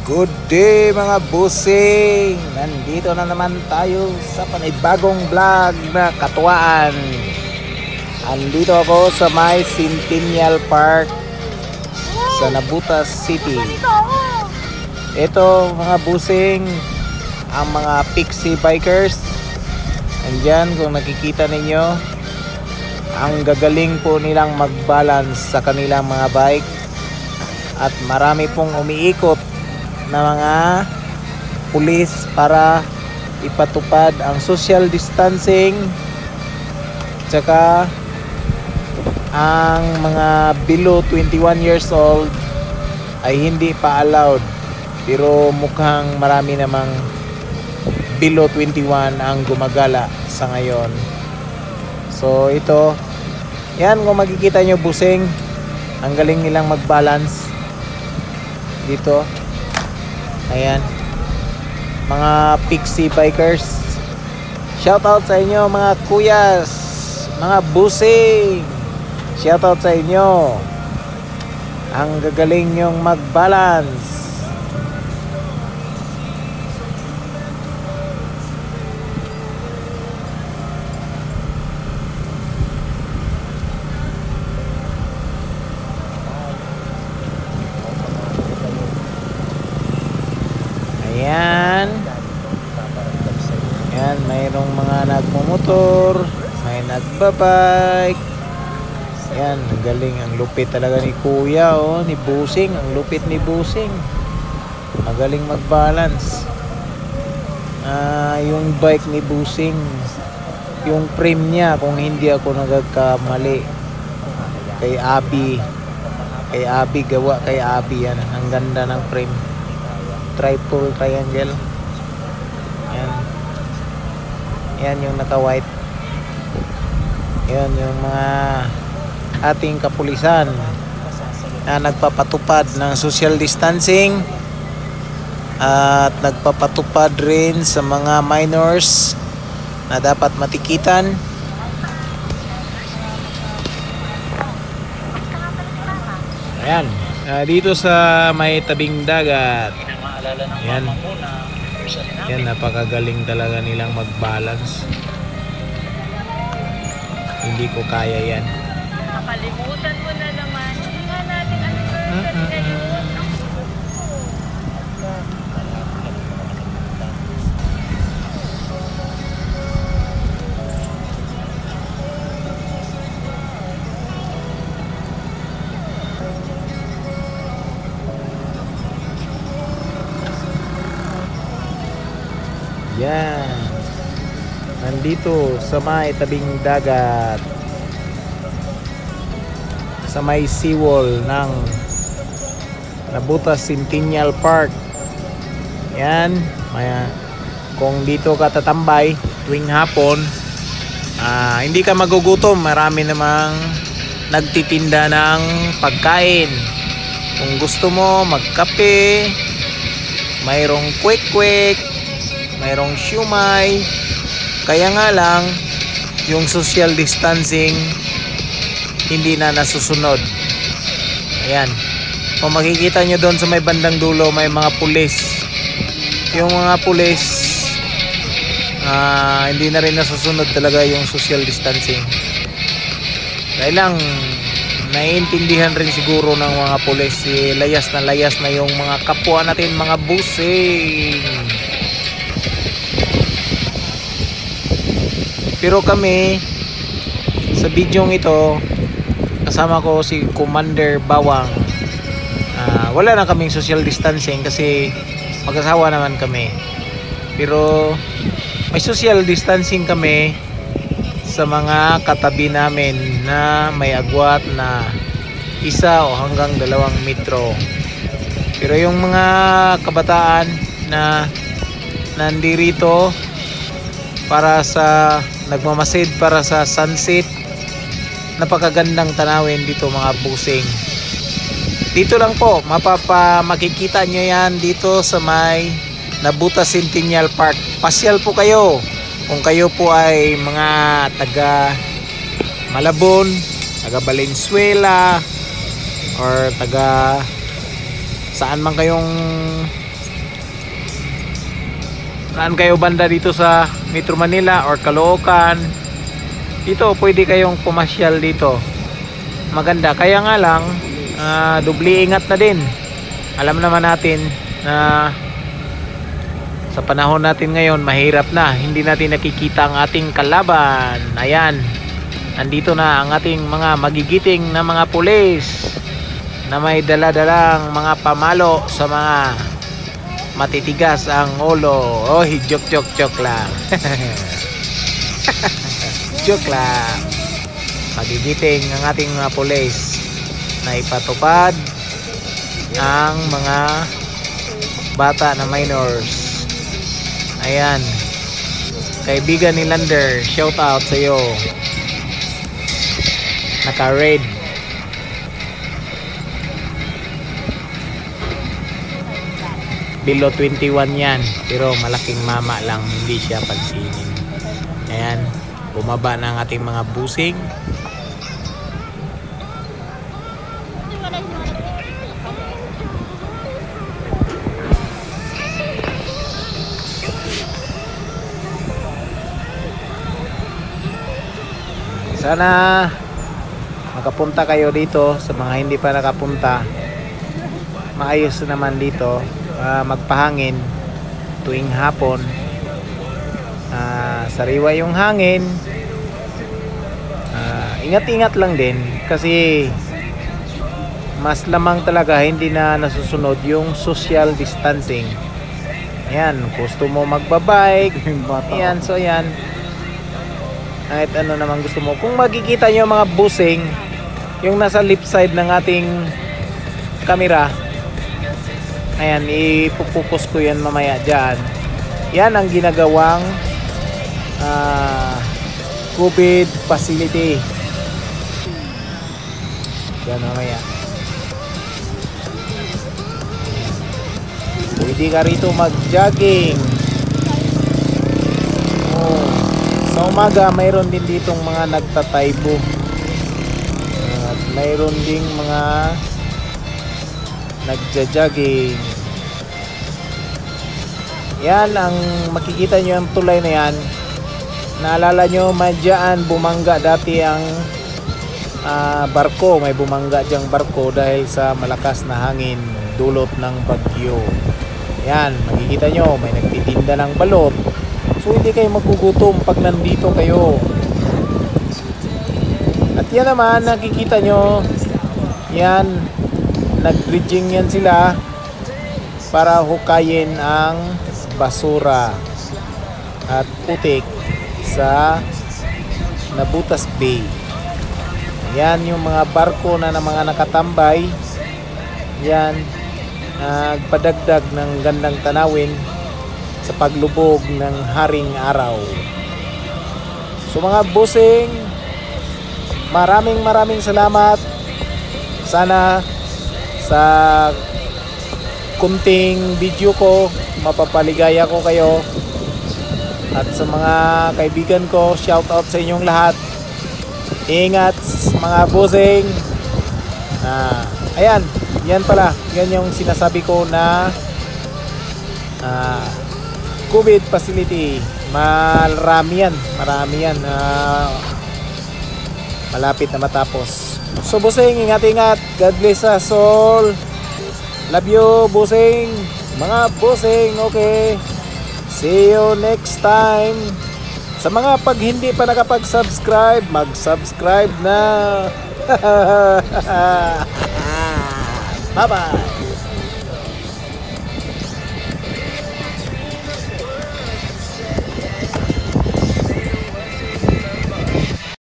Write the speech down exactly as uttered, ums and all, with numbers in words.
Good day mga busing! Nandito na naman tayo sa panibagong vlog na katuwaan. Andito ako sa may Centennial Park sa Navotas City. Ito mga busing, ang mga pixie bikers. Andyan kung nakikita ninyo, ang gagaling po nilang mag-balance sa kanilang mga bike. At marami pong umiikot na mga pulis para ipatupad ang social distancing, tsaka ang mga below twenty-one years old ay hindi pa allowed, pero mukhang marami namang below twenty-one ang gumagala sa ngayon. So ito, yan, kung makikita nyo busing, ang galing nilang mag-balance dito. Ayan, mga pixie bikers. Shoutout sa inyo mga kuyas, mga busing. Shoutout sa inyo. Ang gagaling nyong mag-balance. Ayan. Ayan, mayroong mga nagmumotor, may nagbabike. Ayan, ang galing, ang lupit talaga ni kuya, oh, ni busing, ang lupit ni busing. Magaling mag-balance. Ah, yung bike ni busing, yung frame niya, kung hindi ako nagkamali, kay Abi. Kay Abi, gawa kay Abi yan. Ang ganda ng frame. Triple triangle. Yan. Yan yung naka white. Yan yung mga ating kapulisan na nagpapatupad ng social distancing at nagpapatupad rin sa mga minors na dapat matikitan. Ayan, uh, dito sa may tabing dagat. Yan. Yan, napakagaling talaga nilang mag-balance. Hindi ko kaya yan. Nakalimutan mo na naman. Hindi nga natin anniversary ngayon. Yan. Nandito sa may tabing dagat, sa may seawall ng Navotas Centennial Park. Yan. Maya, kung dito ka tatambay tuwing hapon, ah, hindi ka magugutom. Marami namang nagtitinda ng pagkain. Kung gusto mo magkape, mayroong quick-quick, mayroong siumay. Kaya nga lang, yung social distancing hindi na nasusunod. Ayan, kung makikita nyo doon sa may bandang dulo, may mga pulis. Yung mga pulis, uh, hindi na rin nasusunod talaga yung social distancing. Dahil lang, naiintindihan rin siguro ng mga pulis, eh, layas na layas na yung mga kapwa natin, mga busing. Pero kami, sa bidyong ito, kasama ko si Commander Bawang. Uh, wala na kaming social distancing kasi mag-asawa naman kami. Pero may social distancing kami sa mga katabi namin na may agwat na isa o hanggang dalawang metro. Pero yung mga kabataan na nandirito para sa nagmamasid para sa sunset, napakagandang tanawin dito mga busing. Dito lang po mapapa makikita nyo yan dito sa may Navotas Centennial Park. Pasyal po kayo kung kayo po ay mga taga Malabon, taga Valenzuela, or taga saan man kayong saan kayo banda dito sa Metro Manila or Caloocan, dito pwede kayong pumasyal dito. Maganda, kaya nga lang uh, dubli ingat na din. Alam naman natin na sa panahon natin ngayon mahirap na, hindi natin nakikita ang ating kalaban. Ayan, nandito na ang ating mga magigiting na mga pulis na may dala-dalang mga pamalo sa mga matitigas ang ulo. Oh, joke joke joke lang. Joke lang. Magigiting ang ating mga pulis na ipatupad ang mga bata na minors. Ayan, kaibigan ni Lander, shout out sa iyo. Naka-red. Below twenty-one yan, pero malaking mama lang, hindi siya pansinin. Ayan, bumaba na ang ating mga busing. Sana makapunta kayo dito. Sa mga hindi pa nakapunta, maayos naman dito, uh, magpahangin tuwing hapon. Uh, sariwa yung hangin. uh, Ingat-ingat lang din kasi mas lamang talaga hindi na nasusunod yung social distancing. Ayan, gusto mo magbabike, ayan, so ayan, kahit ano naman gusto mo. Kung makikita nyo mga busing, yung nasa left side ng ating camera, ayan, ipupokus ko yan mamaya dyan. Yan ang ginagawang uh, COVID facility. Yan mamaya. Pwede ka rito mag-jogging. Oh. Sa umaga, mayroon din ditong mga nagtataybo. At mayroon ding mga nagja-jogging. Yan ang makikita nyo, ang tulay na yan. Naalala nyo, madyaan bumangga dati ang uh, barko. May bumangga dyang barko dahil sa malakas na hangin dulot ng bagyo. Yan, makikita nyo, may nagtitinda ng balot. So hindi kayo magugutom pag nandito kayo. At yan naman, nakikita nyo, yan, nag-bridging yan sila para hukayin ang basura at putik sa Navotas Bay. Yan yung mga barko na, na mga nakatambay. Yan, nagpadagdag ng gandang tanawin sa paglubog ng haring araw. So mga busing, maraming maraming salamat. Sana sa kunting video ko mapapaligaya ko kayo. At sa mga kaibigan ko, shout out sa inyong lahat. Ingat mga busing. Ah, ayan, yan pala, yan yung sinasabi ko na ah, COVID facility. Marami yan, marami yan, uh, malapit na matapos. So busing, ingat-ingat. God bless us all. Love you busing. Mga busing, okay. See you next time. Sa mga pag hindi pa nakapag-subscribe, mag-subscribe na. Bye bye.